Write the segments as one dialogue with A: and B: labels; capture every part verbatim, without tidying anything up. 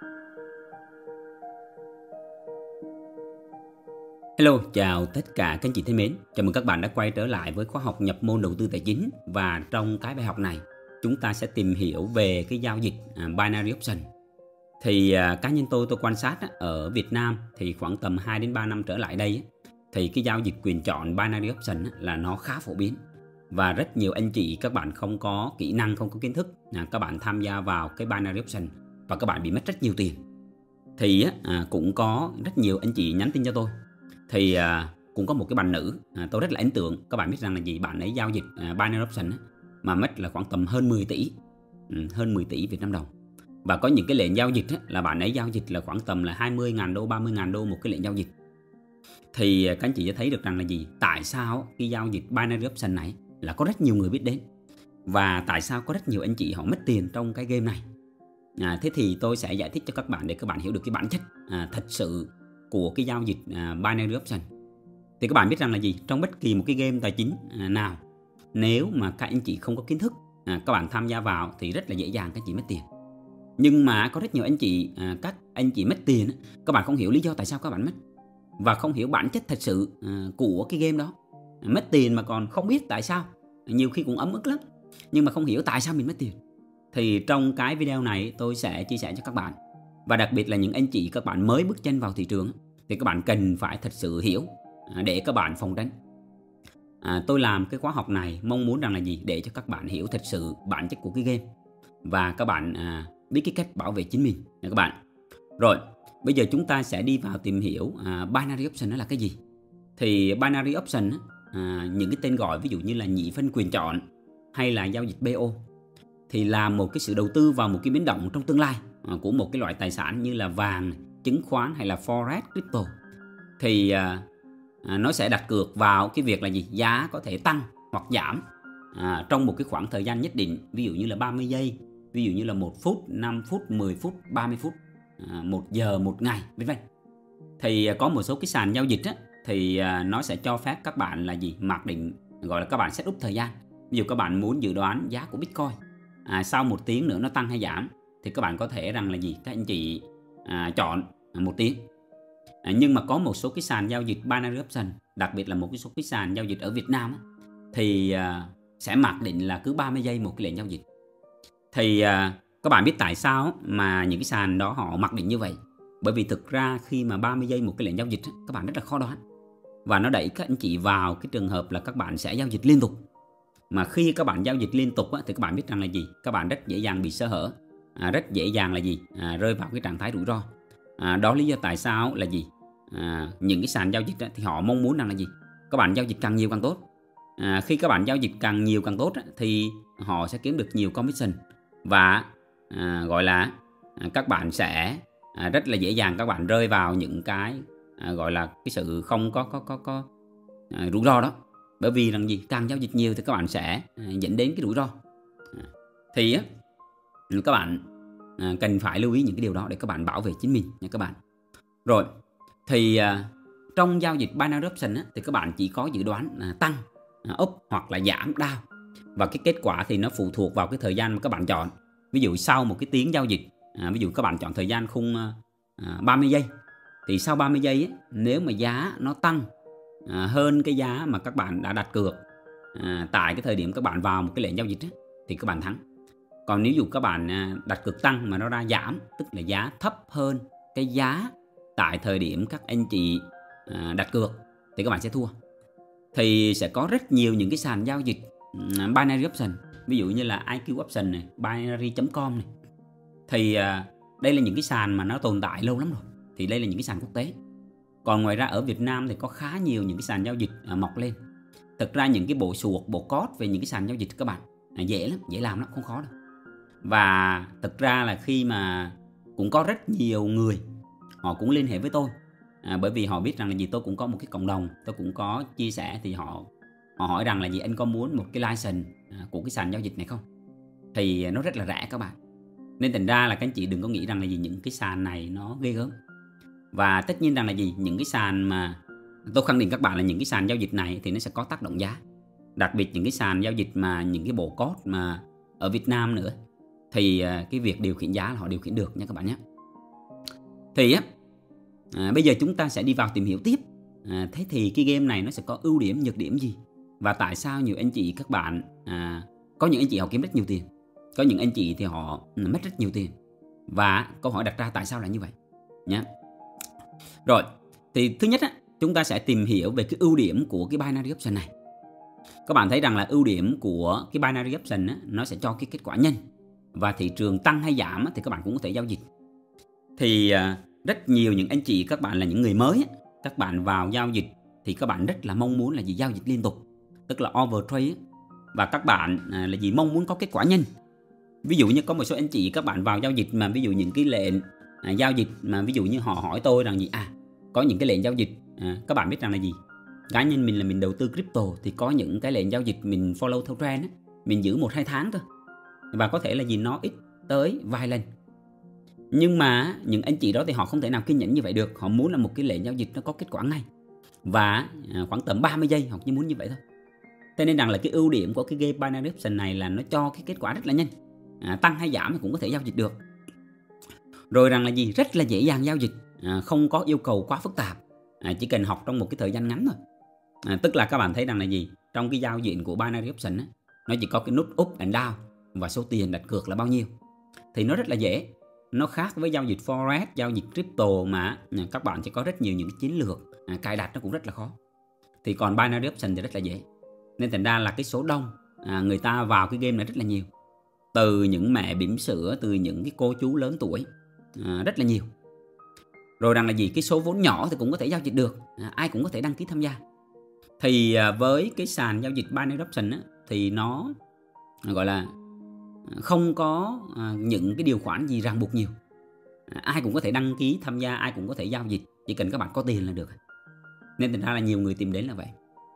A: Hello, chào tất cả các anh chị thân mến. Chào mừng các bạn đã quay trở lại với khóa học nhập môn đầu tư tài chính. Và trong cái bài học này, chúng ta sẽ tìm hiểu về cái giao dịch à, Binary Option. Thì à, cá nhân tôi tôi quan sát á, ở Việt Nam thì khoảng tầm hai đến ba năm trở lại đây á, thì cái giao dịch quyền chọn Binary Option á, là nó khá phổ biến. Và rất nhiều anh chị các bạn không có kỹ năng, không có kiến thức, à, các bạn tham gia vào cái Binary Option và các bạn bị mất rất nhiều tiền. Thì á, à, cũng có rất nhiều anh chị nhắn tin cho tôi. Thì à, cũng có một cái bạn nữ à, tôi rất là ấn tượng. Các bạn biết rằng là gì, bạn ấy giao dịch à, Binary Option á, mà mất là khoảng tầm hơn mười tỷ, ừ, hơn mười tỷ Việt Nam đồng. Và có những cái lệnh giao dịch á, là bạn ấy giao dịch là khoảng tầm là hai mươi ngàn đô, ba mươi ngàn đô một cái lệnh giao dịch. Thì à, các anh chị sẽ thấy được rằng là gì, tại sao cái giao dịch Binary Option này là có rất nhiều người biết đến, và tại sao có rất nhiều anh chị họ mất tiền trong cái game này. à, Thế thì tôi sẽ giải thích cho các bạn để các bạn hiểu được cái bản chất à, thật sự của cái giao dịch à, Binary Option. Thì các bạn biết rằng là gì, trong bất kỳ một cái game tài chính à, nào, nếu mà các anh chị không có kiến thức, à, các bạn tham gia vào thì rất là dễ dàng các anh chị mất tiền. Nhưng mà có rất nhiều anh chị, à, các anh chị mất tiền, các bạn không hiểu lý do tại sao các bạn mất, và không hiểu bản chất thật sự à, của cái game đó. à, Mất tiền mà còn không biết tại sao, nhiều khi cũng ấm ức lắm, nhưng mà không hiểu tại sao mình mất tiền. Thì trong cái video này tôi sẽ chia sẻ cho các bạn. Và đặc biệt là những anh chị các bạn mới bước chân vào thị trường thì các bạn cần phải thật sự hiểu để các bạn phòng tránh. à, Tôi làm cái khóa học này mong muốn rằng là gì, để cho các bạn hiểu thật sự bản chất của cái game, và các bạn à, biết cái cách bảo vệ chính mình nha các bạn. Rồi, bây giờ chúng ta sẽ đi vào tìm hiểu à, Binary Option nó là cái gì. Thì Binary Option à, những cái tên gọi ví dụ như là nhị phân quyền chọn hay là giao dịch bê ô, thì là một cái sự đầu tư vào một cái biến động trong tương lai à, của một cái loại tài sản như là vàng, chứng khoán hay là forex, crypto. Thì à, à, nó sẽ đặt cược vào cái việc là gì, giá có thể tăng hoặc giảm à, trong một cái khoảng thời gian nhất định, ví dụ như là ba mươi giây, ví dụ như là một phút, năm phút, mười phút, ba mươi phút, à, một giờ, một ngày, vân vân. Thì à, có một số cái sàn giao dịch á, thì à, nó sẽ cho phép các bạn là gì, mặc định, gọi là các bạn set up thời gian. Ví dụ các bạn muốn dự đoán giá của Bitcoin à, sau một tiếng nữa nó tăng hay giảm, thì các bạn có thể rằng là gì, các anh chị à, chọn một tiếng. à, Nhưng mà có một số cái sàn giao dịch Binary Option, đặc biệt là một cái số cái sàn giao dịch ở Việt Nam á, thì à, sẽ mặc định là cứ ba mươi giây một cái lệnh giao dịch. Thì à, các bạn biết tại sao mà những cái sàn đó họ mặc định như vậy? Bởi vì thực ra khi mà ba mươi giây một cái lệnh giao dịch á, các bạn rất là khó đoán, và nó đẩy các anh chị vào cái trường hợp là các bạn sẽ giao dịch liên tục. Mà khi các bạn giao dịch liên tục á, thì các bạn biết rằng là gì, các bạn rất dễ dàng bị sơ hở, à, rất dễ dàng là gì, à, rơi vào cái trạng thái rủi ro. à, Đó lý do tại sao là gì, à, những cái sàn giao dịch á, thì họ mong muốn rằng là gì, các bạn giao dịch càng nhiều càng tốt. à, Khi các bạn giao dịch càng nhiều càng tốt á, thì họ sẽ kiếm được nhiều commission, và à, gọi là à, các bạn sẽ à, rất là dễ dàng các bạn rơi vào những cái à, gọi là cái sự không có có có có à, rủi ro đó. Bởi vì rằng gì, càng giao dịch nhiều thì các bạn sẽ à, dẫn đến cái rủi ro. à, Thì á, các bạn à, cần phải lưu ý những cái điều đó để các bạn bảo vệ chính mình nha các bạn. Rồi, thì à, trong giao dịch Binary Option á, thì các bạn chỉ có dự đoán à, tăng, à, up hoặc là giảm, down. Và cái kết quả thì nó phụ thuộc vào cái thời gian mà các bạn chọn. Ví dụ sau một cái tiếng giao dịch, à, ví dụ các bạn chọn thời gian khung à, ba mươi giây, thì sau ba mươi giây á, nếu mà giá nó tăng à, hơn cái giá mà các bạn đã đặt cược à, tại cái thời điểm các bạn vào một cái lệnh giao dịch á, thì các bạn thắng. Còn nếu dù các bạn à, đặt cược tăng mà nó ra giảm, tức là giá thấp hơn cái giá tại thời điểm các anh chị à, đặt cược, thì các bạn sẽ thua. Thì sẽ có rất nhiều những cái sàn giao dịch um, Binary Option, ví dụ như là i kiu Option này, binary chấm com này. Thì à, đây là những cái sàn mà nó tồn tại lâu lắm rồi. Thì đây là những cái sàn quốc tế. Còn ngoài ra ở Việt Nam thì có khá nhiều những cái sàn giao dịch à, mọc lên. Thực ra những cái bộ suộc, bộ code về những cái sàn giao dịch các bạn à, dễ lắm, dễ làm lắm, không khó đâu. Và thực ra là khi mà cũng có rất nhiều người họ cũng liên hệ với tôi, à, bởi vì họ biết rằng là gì, tôi cũng có một cái cộng đồng, tôi cũng có chia sẻ. Thì họ họ hỏi rằng là gì, anh có muốn một cái license à, của cái sàn giao dịch này không? Thì nó rất là rẻ các bạn. Nên thành ra là các anh chị đừng có nghĩ rằng là gì, những cái sàn này nó ghê gớm. Và tất nhiên rằng là gì, những cái sàn mà tôi khẳng định các bạn là những cái sàn giao dịch này thì nó sẽ có tác động giá. Đặc biệt những cái sàn giao dịch mà những cái bộ code mà ở Việt Nam nữa, thì cái việc điều khiển giá là họ điều khiển được nha các bạn nhé. Thì á à, bây giờ chúng ta sẽ đi vào tìm hiểu tiếp. À, thế thì cái game này nó sẽ có ưu điểm, nhược điểm gì? Và tại sao nhiều anh chị các bạn à, có những anh chị họ kiếm rất nhiều tiền, có những anh chị thì họ mất rất nhiều tiền. Và câu hỏi đặt ra tại sao là như vậy nhé. Rồi, thì thứ nhất á, chúng ta sẽ tìm hiểu về cái ưu điểm của cái binary option này. Các bạn thấy rằng là ưu điểm của cái binary option á, nó sẽ cho cái kết quả nhanh. Và thị trường tăng hay giảm á, thì các bạn cũng có thể giao dịch. Thì à, rất nhiều những anh chị các bạn là những người mới á, các bạn vào giao dịch thì các bạn rất là mong muốn là gì? Giao dịch liên tục, tức là overtrade. Và các bạn à, là gì? Mong muốn có kết quả nhanh. Ví dụ như có một số anh chị các bạn vào giao dịch mà ví dụ những cái lệnh à, giao dịch mà ví dụ như họ hỏi tôi rằng gì à có những cái lệnh giao dịch à, các bạn biết rằng là gì, cá nhân mình là mình đầu tư crypto thì có những cái lệnh giao dịch mình follow theo trend á, mình giữ một hai tháng thôi và có thể là gì nó ít tới vài lần. Nhưng mà những anh chị đó thì họ không thể nào kiên nhẫn như vậy được, họ muốn là một cái lệnh giao dịch nó có kết quả ngay và à, khoảng tầm ba mươi giây họ chỉ muốn như vậy thôi. Thế nên rằng là cái ưu điểm của cái game binary option này là nó cho cái kết quả rất là nhanh. À, tăng hay giảm thì cũng có thể giao dịch được. Rồi rằng là gì? Rất là dễ dàng giao dịch, à, không có yêu cầu quá phức tạp, à, chỉ cần học trong một cái thời gian ngắn thôi. À, tức là các bạn thấy rằng là gì? Trong cái giao diện của binary option á, nó chỉ có cái nút up and down và số tiền đặt cược là bao nhiêu. Thì nó rất là dễ. Nó khác với giao dịch forex, giao dịch crypto mà à, các bạn sẽ có rất nhiều những cái chiến lược, à, cài đặt nó cũng rất là khó. Thì còn binary option thì rất là dễ. Nên thành ra là cái số đông à, người ta vào cái game này rất là nhiều. Từ những mẹ bỉm sữa, từ những cái cô chú lớn tuổi, à, rất là nhiều. Rồi rằng là gì? Cái số vốn nhỏ thì cũng có thể giao dịch được, à, ai cũng có thể đăng ký tham gia. Thì à, với cái sàn giao dịch binary option á, thì nó gọi là không có à, những cái điều khoản gì ràng buộc nhiều, à, ai cũng có thể đăng ký tham gia, ai cũng có thể giao dịch, chỉ cần các bạn có tiền là được. Nên thành ra là nhiều người tìm đến là vậy.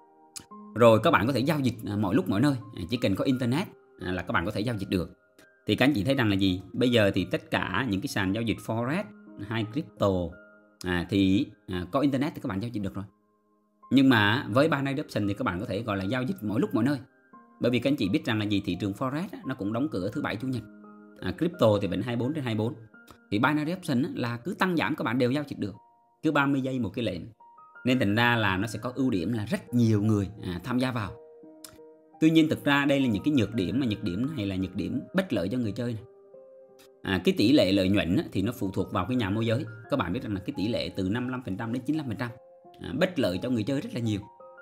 A: Rồi các bạn có thể giao dịch à, mọi lúc mọi nơi, à, chỉ cần có internet à, là các bạn có thể giao dịch được. Thì các anh chị thấy rằng là gì? Bây giờ thì tất cả những cái sàn giao dịch forex hay crypto à, thì à, có internet thì các bạn giao dịch được rồi. Nhưng mà với binary option thì các bạn có thể gọi là giao dịch mọi lúc mọi nơi. Bởi vì các anh chị biết rằng là gì? Thị trường forex á, nó cũng đóng cửa thứ bảy chủ nhật, à, crypto thì vẫn hai mươi bốn trên hai mươi bốn. Thì binary option á, là cứ tăng giảm các bạn đều giao dịch được, cứ ba mươi giây một cái lệnh. Nên thành ra là nó sẽ có ưu điểm là rất nhiều người à, tham gia vào. Tuy nhiên thực ra đây là những cái nhược điểm, mà nhược điểm này là nhược điểm bất lợi cho người chơi này. À, cái tỷ lệ lợi nhuận á, thì nó phụ thuộc vào cái nhà môi giới. Các bạn biết rằng là cái tỷ lệ từ năm mươi lăm phần trăm đến chín mươi lăm phần trăm, à, bất lợi cho người chơi rất là nhiều.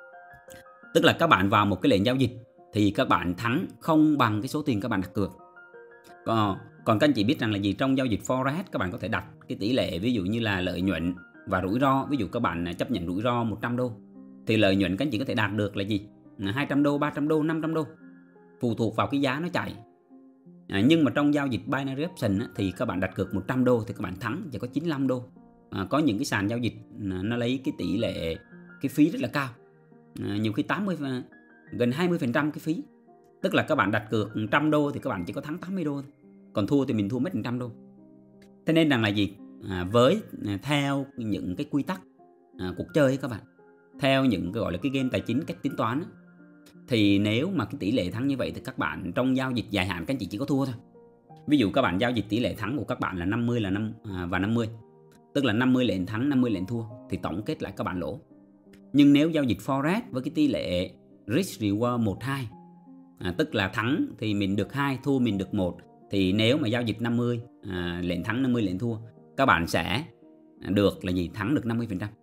A: Tức là các bạn vào một cái lệnh giao dịch thì các bạn thắng không bằng cái số tiền các bạn đặt cược. Còn, còn các anh chị biết rằng là gì? Trong giao dịch forex các bạn có thể đặt cái tỷ lệ ví dụ như là lợi nhuận và rủi ro. Ví dụ các bạn chấp nhận rủi ro một trăm đô thì lợi nhuận các anh chị có thể đạt được là gì? hai trăm đô, ba trăm đô, năm trăm đô, phụ thuộc vào cái giá nó chạy. À, nhưng mà trong giao dịch binary option á, thì các bạn đặt cược một trăm đô thì các bạn thắng chỉ có chín mươi lăm đô. À, có những cái sàn giao dịch à, nó lấy cái tỷ lệ cái phí rất là cao, à, nhiều khi tám mươi gần hai mươi phần trăm cái phí. Tức là các bạn đặt cược một trăm đô thì các bạn chỉ có thắng tám mươi đô thôi. Còn thua thì mình thua mất một trăm đô. Thế nên rằng là gì? À, với à, theo những cái quy tắc à, cuộc chơi các bạn, theo những cái gọi là cái game tài chính cách tính toán á, thì nếu mà cái tỷ lệ thắng như vậy thì các bạn trong giao dịch dài hạn các anh chị chỉ có thua thôi. Ví dụ các bạn giao dịch tỷ lệ thắng của các bạn là năm mươi là năm à, và năm mươi, tức là năm mươi lệnh thắng, năm mươi lệnh thua, thì tổng kết lại các bạn lỗ. Nhưng nếu giao dịch forex với cái tỷ lệ risk reward một hai, à, tức là thắng thì mình được hai, thua mình được một, thì nếu mà giao dịch năm mươi à, lệnh thắng, năm mươi lệnh thua, các bạn sẽ được là gì? Thắng được năm mươi phần trăm.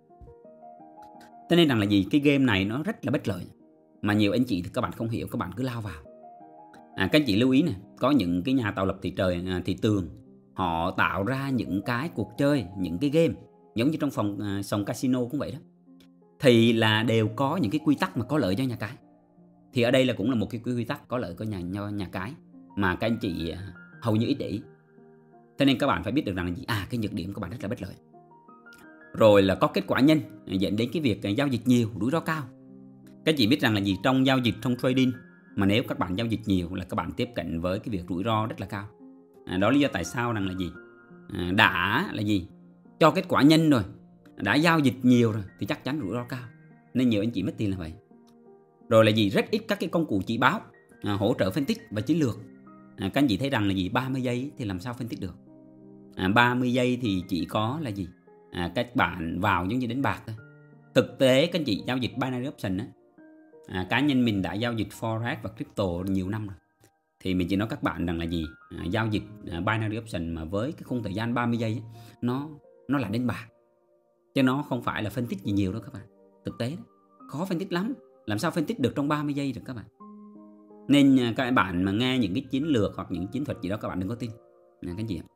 A: Thế nên rằng là gì? Cái game này nó rất là bất lợi, mà nhiều anh chị thì các bạn không hiểu, các bạn cứ lao vào. À, các anh chị lưu ý nè, có những cái nhà tạo lập thị trời à, thị trường, họ tạo ra những cái cuộc chơi, những cái game giống như trong phòng à, sòng casino cũng vậy đó, thì là đều có những cái quy tắc mà có lợi cho nhà cái. Thì ở đây là cũng là một cái quy tắc có lợi cho nhà nhà cái mà các anh chị à, hầu như ít để ý. Thế nên các bạn phải biết được rằng là gì? À, cái nhược điểm của bạn rất là bất lợi. Rồi là có kết quả nhanh dẫn đến cái việc à, giao dịch nhiều, rủi ro cao. Các chị biết rằng là gì? Trong giao dịch, trong trading mà nếu các bạn giao dịch nhiều là các bạn tiếp cận với cái việc rủi ro rất là cao. À, đó là lý do tại sao rằng là gì? À, đã là gì? Cho kết quả nhanh rồi, đã giao dịch nhiều rồi thì chắc chắn rủi ro cao. Nên nhiều anh chị mất tiền là vậy. Rồi là gì? Rất ít các cái công cụ chỉ báo, à, hỗ trợ phân tích và chiến lược. À, các anh chị thấy rằng là gì? ba mươi giây thì làm sao phân tích được? à, ba mươi giây thì chỉ có là gì, à, các bạn vào giống như đánh bạc thôi. Thực tế các anh chị giao dịch binary option á, à, cá nhân mình đã giao dịch forex và crypto nhiều năm rồi, thì mình chỉ nói các bạn rằng là gì, à, giao dịch à, binary option mà với cái khung thời gian ba mươi giây ấy, nó nó là đánh bạc, chứ nó không phải là phân tích gì nhiều đâu các bạn. Thực tế đó, khó phân tích lắm, làm sao phân tích được trong ba mươi giây được các bạn. Nên à, các bạn mà nghe những cái chiến lược hoặc những chiến thuật gì đó các bạn đừng có tin, à, cái gì.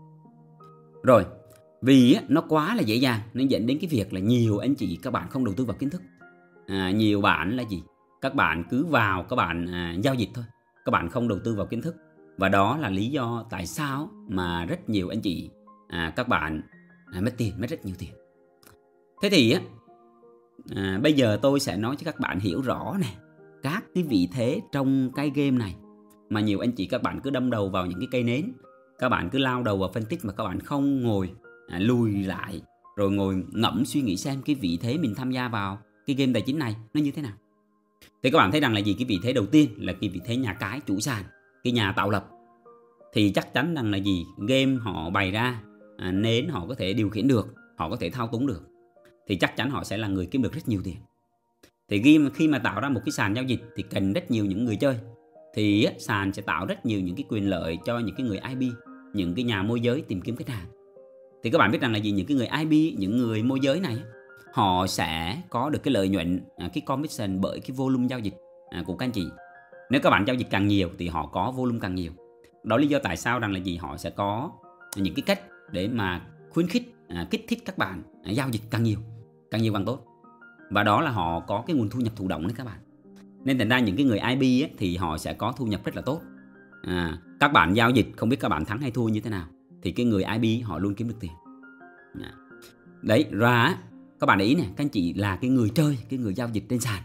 A: Rồi, vì á, nó quá là dễ dàng nên dẫn đến cái việc là nhiều anh chị các bạn không đầu tư vào kiến thức. À, nhiều bạn là gì, các bạn cứ vào các bạn à, giao dịch thôi, các bạn không đầu tư vào kiến thức. Và đó là lý do tại sao mà rất nhiều anh chị à, các bạn à, mất tiền, mất rất nhiều tiền. Thế thì á, à, bây giờ tôi sẽ nói cho các bạn hiểu rõ nè, các cái vị thế trong cái game này mà nhiều anh chị các bạn cứ đâm đầu vào những cái cây nến, các bạn cứ lao đầu vào phân tích mà các bạn không ngồi à, lùi lại rồi ngồi ngẫm suy nghĩ xem cái vị thế mình tham gia vào cái game tài chính này nó như thế nào. Thì các bạn thấy rằng là gì, cái vị thế đầu tiên là cái vị thế nhà cái chủ sàn, cái nhà tạo lập. Thì chắc chắn rằng là gì, game họ bày ra à, nến họ có thể điều khiển được, họ có thể thao túng được, thì chắc chắn họ sẽ là người kiếm được rất nhiều tiền. Thì khi mà, khi mà tạo ra một cái sàn giao dịch thì cần rất nhiều những người chơi, thì á, sàn sẽ tạo rất nhiều những cái quyền lợi cho những cái người i bê, những cái nhà môi giới tìm kiếm khách hàng. Thì các bạn biết rằng là gì, những cái người i bê, những người môi giới này họ sẽ có được cái lợi nhuận, cái commission bởi cái volume giao dịch của các anh chị. Nếu các bạn giao dịch càng nhiều thì họ có volume càng nhiều. Đó là lý do tại sao rằng là gì, họ sẽ có những cái cách để mà khuyến khích, kích thích các bạn giao dịch càng nhiều, càng nhiều càng tốt. Và đó là họ có cái nguồn thu nhập thụ động đấy các bạn. Nên thành ra những cái người i bê ấy, thì họ sẽ có thu nhập rất là tốt. À, các bạn giao dịch không biết các bạn thắng hay thua như thế nào, thì cái người i bê họ luôn kiếm được tiền. À. Đấy, ra các bạn để ý này, các anh chị là cái người chơi, cái người giao dịch trên sàn.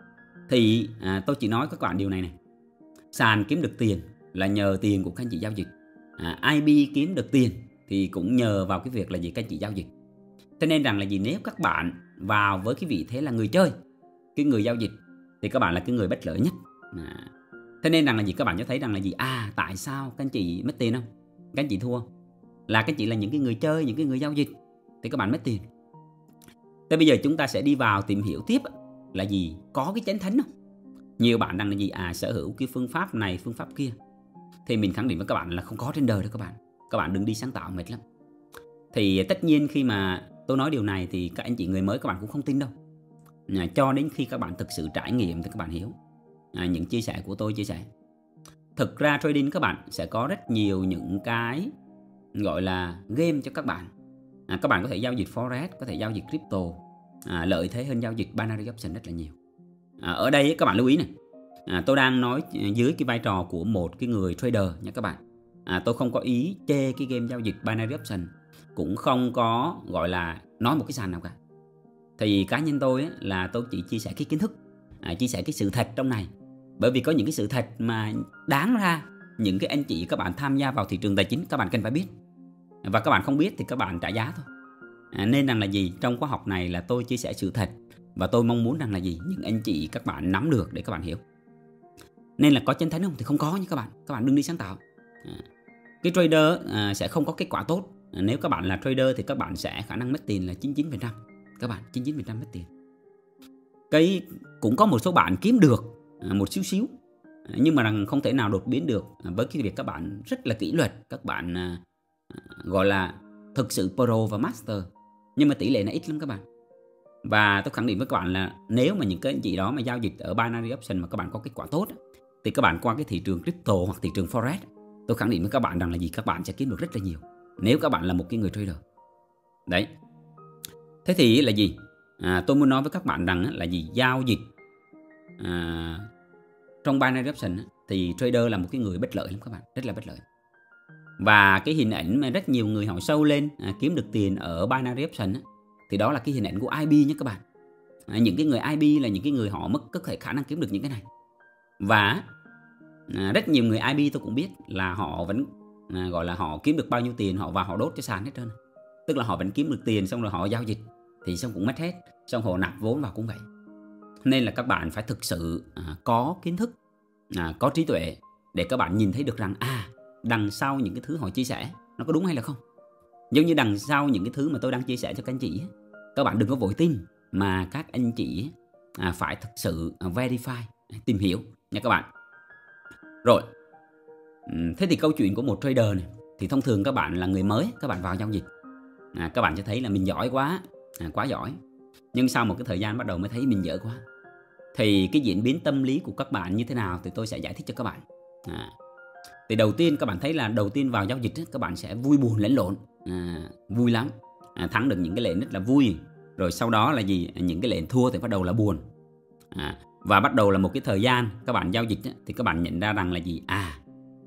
A: Thì à, tôi chỉ nói các bạn điều này này, sàn kiếm được tiền là nhờ tiền của các anh chị giao dịch. à, i bê kiếm được tiền thì cũng nhờ vào cái việc là gì, các anh chị giao dịch. Cho nên rằng là gì, nếu các bạn vào với cái vị thế là người chơi, cái người giao dịch, thì các bạn là cái người bất lợi nhất. à. Thế nên rằng là gì, các bạn sẽ thấy rằng là gì, à tại sao các anh chị mất tiền không, các anh chị thua là các anh chị là những cái người chơi, những cái người giao dịch, thì các bạn mất tiền. Thế bây giờ chúng ta sẽ đi vào tìm hiểu tiếp là gì, có cái chánh thánh không. Nhiều bạn rằng là gì, à sở hữu cái phương pháp này phương pháp kia, thì mình khẳng định với các bạn là không có trên đời đâu các bạn. Các bạn đừng đi sáng tạo mệt lắm. Thì tất nhiên khi mà tôi nói điều này thì các anh chị người mới các bạn cũng không tin đâu, à, cho đến khi các bạn thực sự trải nghiệm thì các bạn hiểu. à, Những chia sẻ của tôi chia sẻ, thực ra trading các bạn sẽ có rất nhiều những cái gọi là game cho các bạn. à, Các bạn có thể giao dịch forex, có thể giao dịch crypto, à, lợi thế hơn giao dịch binary option rất là nhiều. à, Ở đây các bạn lưu ý này, à, tôi đang nói dưới cái vai trò của một cái người trader nha các bạn. à, Tôi không có ý chê cái game giao dịch binary option, cũng không có gọi là nói một cái sàn nào cả. Thì cá nhân tôi ấy, là tôi chỉ chia sẻ cái kiến thức, à, chia sẻ cái sự thật trong này. Bởi vì có những cái sự thật mà đáng ra những cái anh chị các bạn tham gia vào thị trường tài chính các bạn cần phải biết, và các bạn không biết thì các bạn trả giá thôi. à, Nên rằng là gì, trong khóa học này là tôi chia sẻ sự thật, và tôi mong muốn rằng là gì, những anh chị các bạn nắm được để các bạn hiểu. Nên là có chánh thánh không thì không có nha các bạn. Các bạn đừng đi sáng tạo. à, Cái trader à, sẽ không có kết quả tốt. à, Nếu các bạn là trader thì các bạn sẽ khả năng mất tiền là chín mươi chín phần trăm. Các bạn chín mươi chín phần trăm mất tiền. Cái cũng có một số bạn kiếm được à, một xíu xíu, à, nhưng mà rằng không thể nào đột biến được, à, với cái việc các bạn rất là kỷ luật, các bạn à, gọi là thực sự pro và master. Nhưng mà tỷ lệ là ít lắm các bạn. Và tôi khẳng định với các bạn là nếu mà những cái anh chị đó mà giao dịch ở binary option mà các bạn có kết quả tốt, thì các bạn qua cái thị trường crypto hoặc thị trường forex, tôi khẳng định với các bạn rằng là gì, các bạn sẽ kiếm được rất là nhiều nếu các bạn là một cái người trader. Đấy. Thế thì là gì, à, tôi muốn nói với các bạn rằng là gì, giao dịch à, trong binary option thì trader là một cái người bất lợi lắm các bạn, rất là bất lợi. Và cái hình ảnh mà rất nhiều người họ sâu lên à, kiếm được tiền ở binary option á, thì đó là cái hình ảnh của i bê nhé các bạn. à, Những cái người i bê là những cái người họ mất có thể khả năng kiếm được những cái này. Và à, rất nhiều người i bê tôi cũng biết là họ vẫn à, gọi là họ kiếm được bao nhiêu tiền họ vào họ đốt cho sàn hết trơn. Tức là họ vẫn kiếm được tiền xong rồi họ giao dịch thì xong cũng mất hết, xong họ nạp vốn vào cũng vậy. Nên là các bạn phải thực sự à, có kiến thức, à, có trí tuệ để các bạn nhìn thấy được rằng à đằng sau những cái thứ họ chia sẻ nó có đúng hay là không. Giống như đằng sau những cái thứ mà tôi đang chia sẻ cho các anh chị, các bạn đừng có vội tin, mà các anh chị à, phải thực sự verify, tìm hiểu nha các bạn. Rồi, thế thì câu chuyện của một trader này, thì thông thường các bạn là người mới, các bạn vào giao dịch, à, các bạn sẽ thấy là mình giỏi quá, à, quá giỏi. Nhưng sau một cái thời gian bắt đầu mới thấy mình dở quá. Thì cái diễn biến tâm lý của các bạn như thế nào thì tôi sẽ giải thích cho các bạn. À, thì đầu tiên các bạn thấy là đầu tiên vào giao dịch các bạn sẽ vui buồn lẫn lộn, à, vui lắm, à, thắng được những cái lệnh rất là vui. Rồi sau đó là gì, những cái lệnh thua thì bắt đầu là buồn, à, và bắt đầu là một cái thời gian các bạn giao dịch thì các bạn nhận ra rằng là gì, à,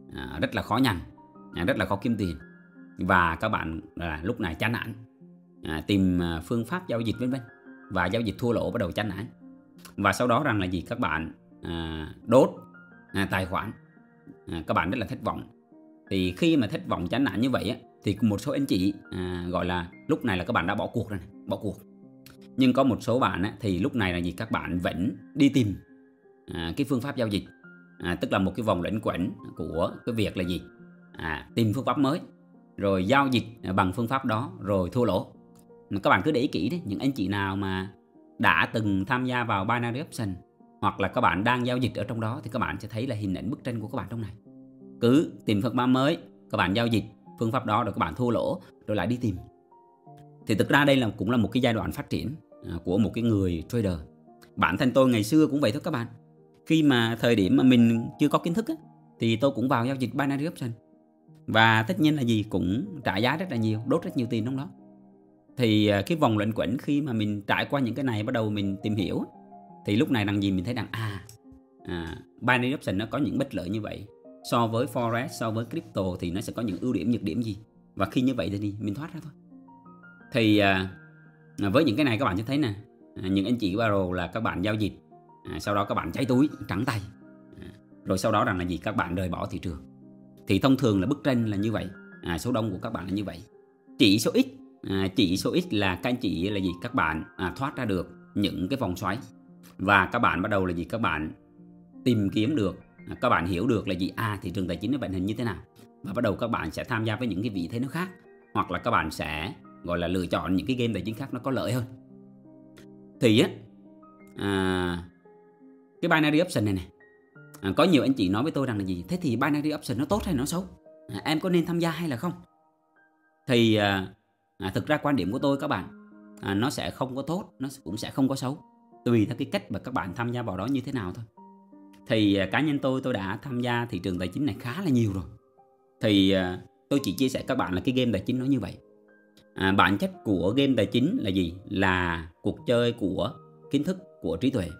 A: à rất là khó nhằn, à, rất là khó kiếm tiền, và các bạn là lúc này chán nản, à, tìm phương pháp giao dịch vân vân, và giao dịch thua lỗ bắt đầu chán nản. Và sau đó rằng là gì, các bạn à, đốt à, tài khoản, à, các bạn rất là thất vọng. Thì khi mà thất vọng chán nản như vậy á, thì một số anh chị à, gọi là lúc này là các bạn đã bỏ cuộc rồi này, bỏ cuộc. Nhưng có một số bạn á, thì lúc này là gì, các bạn vẫn đi tìm à, cái phương pháp giao dịch, à, tức là một cái vòng luẩn quẩn của cái việc là gì, à, tìm phương pháp mới rồi giao dịch bằng phương pháp đó rồi thua lỗ. Các bạn cứ để ý kỹ đấy, những anh chị nào mà đã từng tham gia vào binary option hoặc là các bạn đang giao dịch ở trong đó thì các bạn sẽ thấy là hình ảnh bức tranh của các bạn trong này. Cứ tìm phương pháp mới, các bạn giao dịch phương pháp đó rồi các bạn thua lỗ rồi lại đi tìm. Thì thực ra đây là cũng là một cái giai đoạn phát triển của một cái người trader. Bản thân tôi ngày xưa cũng vậy thôi các bạn. Khi mà thời điểm mà mình chưa có kiến thức á, thì tôi cũng vào giao dịch binary option. Và tất nhiên là gì, cũng trả giá rất là nhiều, đốt rất nhiều tiền trong đó. Thì cái vòng luẩn quẩn khi mà mình trải qua những cái này, bắt đầu mình tìm hiểu, thì lúc này đằng gì mình thấy rằng à, à binary option nó có những bất lợi như vậy. So với forex, so với crypto thì nó sẽ có những ưu điểm, nhược điểm gì. Và khi như vậy thì mình thoát ra thôi. Thì à, với những cái này các bạn sẽ thấy nè, à, những anh chị barrel là các bạn giao dịch, à, sau đó các bạn cháy túi, trắng tay, à, rồi sau đó rằng là gì, các bạn rời bỏ thị trường. Thì thông thường là bức tranh là như vậy, à, số đông của các bạn là như vậy. Chỉ số ít, à, chỉ số ít là các anh chị là gì, các bạn à, thoát ra được những cái vòng xoáy, và các bạn bắt đầu là gì, các bạn tìm kiếm được, à, các bạn hiểu được là gì, à thị trường tài chính nó vận hành như thế nào, và bắt đầu các bạn sẽ tham gia với những cái vị thế nó khác, hoặc là các bạn sẽ gọi là lựa chọn những cái game tài chính khác nó có lợi hơn. Thì á, à, cái binary option này này, à, có nhiều anh chị nói với tôi rằng là gì, thế thì binary option nó tốt hay nó xấu, à, em có nên tham gia hay là không? Thì à, à, thực ra quan điểm của tôi các bạn, à, nó sẽ không có tốt, nó cũng sẽ không có xấu, tùy theo cái cách mà các bạn tham gia vào đó như thế nào thôi. Thì à, cá nhân tôi tôi đã tham gia thị trường tài chính này khá là nhiều rồi. Thì à, tôi chỉ chia sẻ các bạn là cái game tài chính nó như vậy. À, bản chất của game tài chính là gì? Là cuộc chơi của kiến thức, của trí tuệ.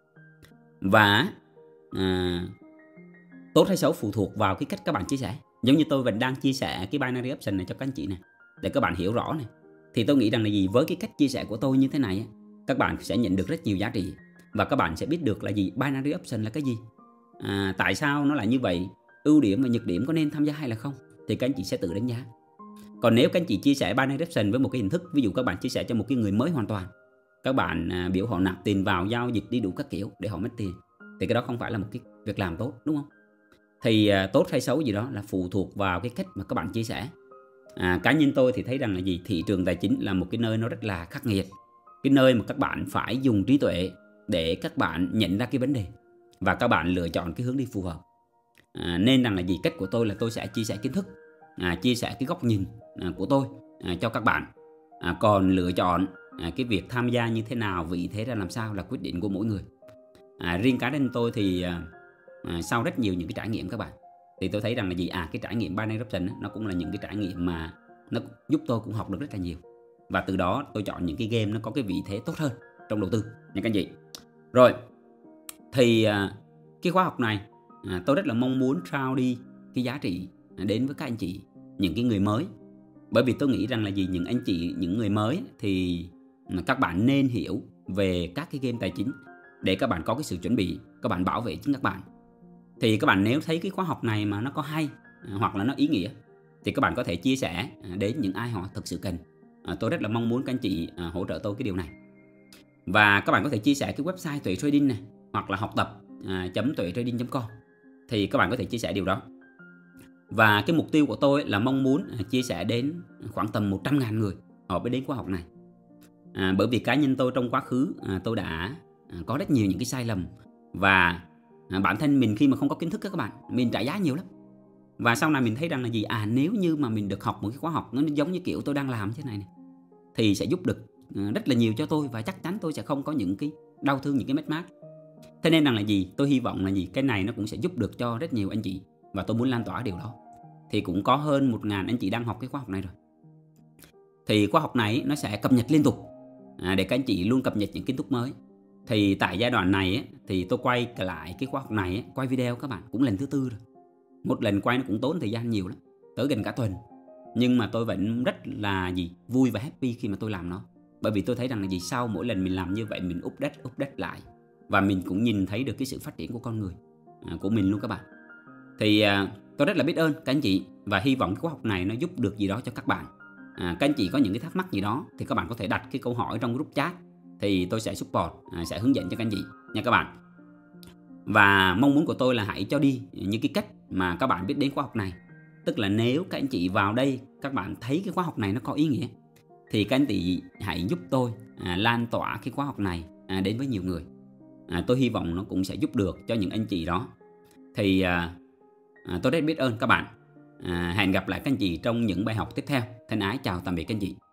A: Và à, tốt hay xấu phụ thuộc vào cái cách các bạn chia sẻ. Giống như tôi vẫn đang chia sẻ cái binary option này cho các anh chị này, để các bạn hiểu rõ này. Thì tôi nghĩ rằng là gì, với cái cách chia sẻ của tôi như thế này, các bạn sẽ nhận được rất nhiều giá trị. Và các bạn sẽ biết được là gì, binary option là cái gì, à, tại sao nó lại như vậy, ưu điểm và nhược điểm, có nên tham gia hay là không, thì các anh chị sẽ tự đánh giá. Còn nếu các anh chị chia sẻ binary option với một cái hình thức, ví dụ các bạn chia sẻ cho một cái người mới hoàn toàn, các bạn à, biểu họ nạp tiền vào giao dịch đi đủ các kiểu để họ mất tiền, thì cái đó không phải là một cái việc làm tốt, đúng không? Thì à, tốt hay xấu gì đó là phụ thuộc vào cái cách mà các bạn chia sẻ. À, cá nhân tôi thì thấy rằng là gì, thị trường tài chính là một cái nơi nó rất là khắc nghiệt, cái nơi mà các bạn phải dùng trí tuệ để các bạn nhận ra cái vấn đề và các bạn lựa chọn cái hướng đi phù hợp. À, nên rằng là gì, cách của tôi là tôi sẽ chia sẻ kiến thức, à, chia sẻ cái góc nhìn à, của tôi à, cho các bạn. À, còn lựa chọn à, cái việc tham gia như thế nào, vị thế ra làm sao là quyết định của mỗi người. À, riêng cá nhân tôi thì à, à, sau rất nhiều những cái trải nghiệm các bạn, thì tôi thấy rằng là gì, à cái trải nghiệm binary option nó cũng là những cái trải nghiệm mà nó giúp tôi cũng học được rất là nhiều, và từ đó tôi chọn những cái game nó có cái vị thế tốt hơn trong đầu tư nha các anh chị. Rồi thì à, cái khóa học này à, tôi rất là mong muốn trao đi cái giá trị đến với các anh chị, những cái người mới. Bởi vì tôi nghĩ rằng là gì, những anh chị, những người mới thì các bạn nên hiểu về các cái game tài chính để các bạn có cái sự chuẩn bị, các bạn bảo vệ chính các bạn. Thì các bạn nếu thấy cái khóa học này mà nó có hay hoặc là nó ý nghĩa thì các bạn có thể chia sẻ đến những ai họ thực sự cần. à, Tôi rất là mong muốn các anh chị à, hỗ trợ tôi cái điều này. Và các bạn có thể chia sẻ cái website Tuệ Trading này, hoặc là học tập à, chấm tuệ trading chấm com, thì các bạn có thể chia sẻ điều đó. Và cái mục tiêu của tôi là mong muốn à, chia sẻ đến khoảng tầm một trăm ngàn người họ mới đến khóa học này. À, bởi vì cá nhân tôi trong quá khứ à, tôi đã à, có rất nhiều những cái sai lầm. Và à, bản thân mình khi mà không có kiến thức các bạn, mình trả giá nhiều lắm. Và sau này mình thấy rằng là gì? À, nếu như mà mình được học một cái khóa học nó giống như kiểu tôi đang làm thế này, này thì sẽ giúp được à, rất là nhiều cho tôi. Và chắc chắn tôi sẽ không có những cái đau thương, những cái mất mát. Thế nên rằng là gì? Tôi hy vọng là gì? Cái này nó cũng sẽ giúp được cho rất nhiều anh chị. Và tôi muốn lan tỏa điều đó. Thì cũng có hơn một ngàn anh chị đang học cái khóa học này rồi. Thì khóa học này nó sẽ cập nhật liên tục à, để các anh chị luôn cập nhật những kiến thức mới. Thì tại giai đoạn này ấy, thì tôi quay lại cái khóa học này ấy, quay video các bạn cũng lần thứ tư rồi. Một lần quay nó cũng tốn thời gian nhiều lắm, tới gần cả tuần. Nhưng mà tôi vẫn rất là gì vui và happy khi mà tôi làm nó. Bởi vì tôi thấy rằng là gì, sau mỗi lần mình làm như vậy mình update update lại. Và mình cũng nhìn thấy được cái sự phát triển của con người à, của mình luôn các bạn. Thì à, tôi rất là biết ơn các anh chị. Và hy vọng cái khóa học này nó giúp được gì đó cho các bạn. à, Các anh chị có những cái thắc mắc gì đó thì các bạn có thể đặt cái câu hỏi trong group chat. Thì tôi sẽ support, à, sẽ hướng dẫn cho các anh chị nha các bạn. Và mong muốn của tôi là hãy cho đi những cái cách mà các bạn biết đến khóa học này. Tức là nếu các anh chị vào đây các bạn thấy cái khóa học này nó có ý nghĩa thì các anh chị hãy giúp tôi à, lan tỏa cái khóa học này à, đến với nhiều người. à, Tôi hy vọng nó cũng sẽ giúp được cho những anh chị đó. Thì à, à, tôi rất biết ơn các bạn. à, Hẹn gặp lại các anh chị trong những bài học tiếp theo. Thân ái chào tạm biệt các anh chị.